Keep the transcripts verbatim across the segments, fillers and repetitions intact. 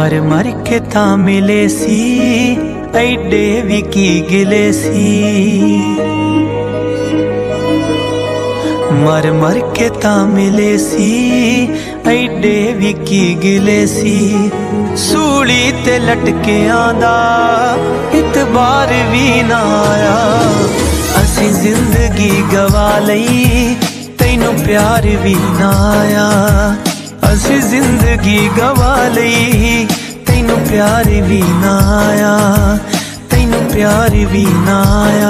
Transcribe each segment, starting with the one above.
मर मर के ता मिले सी ऐडे भी की गिले सी। मर मर के ता मिले सी ऐडे भी की गिले सी। सूली ते लटके आंदा इतबार भी ना आया। असी जिंदगी गवा लई तैनू प्यार भी ना आया। असी जिंदगी गवा लई तैनू प्यार भी ना आया। तैनू प्यार भी ना आया।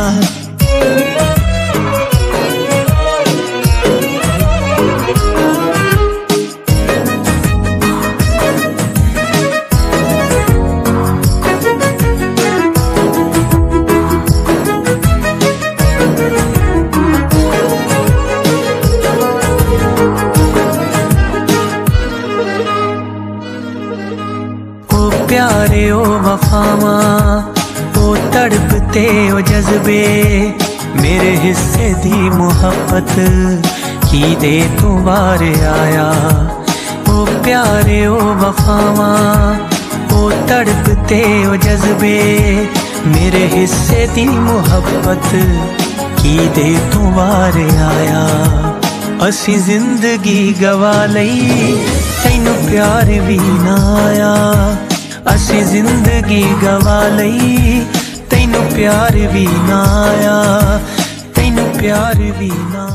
प्यारे ओ वफावा ओ तड़पते ओ जज्बे मेरे हिस्से दी मोहब्बत की दे तू बार आया। ओ प्यारे ओ वफावा ओ तड़पते ओ जज्बे मेरे हिस्से दी मोहब्बत की दे तू बार आया। असी जिंदगी गवा लई तैनू प्यार भी ना आया। असी जिंदगी गवा लई तैनू प्यार भी ना आया। तैनू प्यार भी ना